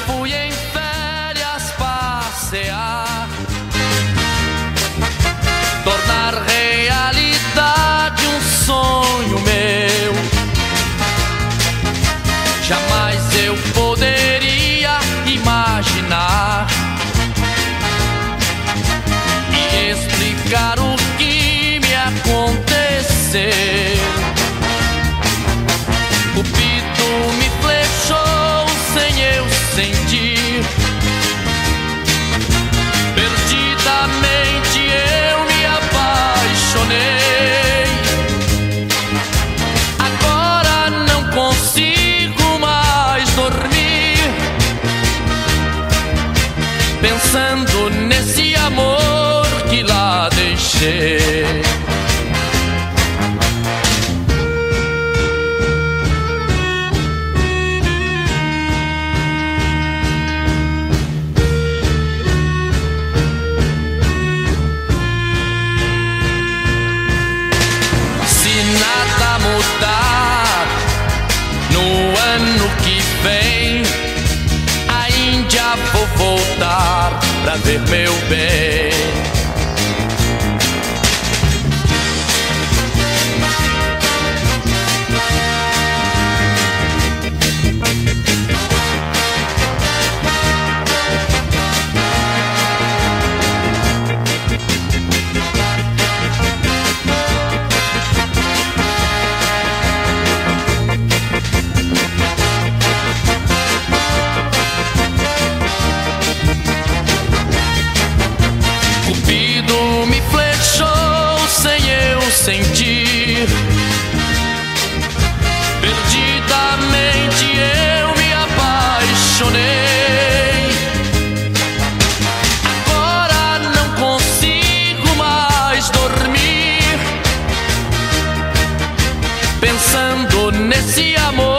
fui em férias passear, tornar realidade um sonho meu. Jamais eu poderia imaginar e explicar o que me aconteceu. Cupido me flechou sem eu sentir. Perdidamente eu me apaixonei. Agora não consigo mais dormir, pensando nesse amor que lá deixei. Nada mudar no ano que vem, a Índia vou voltar pra ver meu bem. Cupido me flechou sem eu sentir. Perdidamente eu me apaixonei. Agora não consigo mais dormir, pensando nesse amor